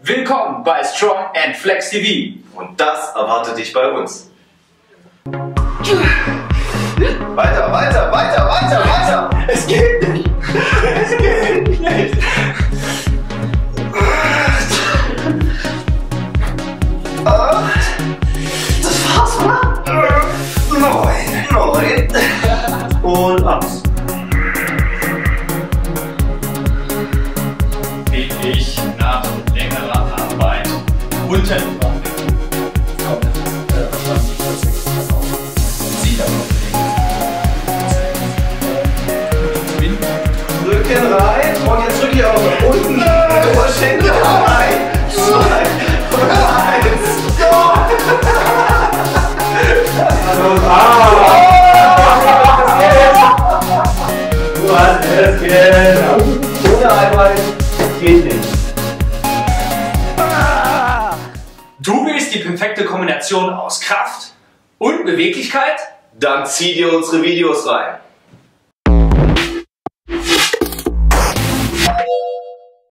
Willkommen bei Strong and Flex TV. Und das erwartet dich bei uns. Weiter, weiter, weiter, weiter, weiter! Es geht nicht. Es geht nicht. 8. Das war's, oder? 9. Und aus. Bin ich nach längerer Arbeit unten war. Rücken rein und jetzt drücke ich auch nach unten. Oberschenkel rein. 2, 1. Du hast es genau. Ohne Arbeit geht nicht. Du willst die perfekte Kombination aus Kraft und Beweglichkeit? Dann zieh dir unsere Videos rein.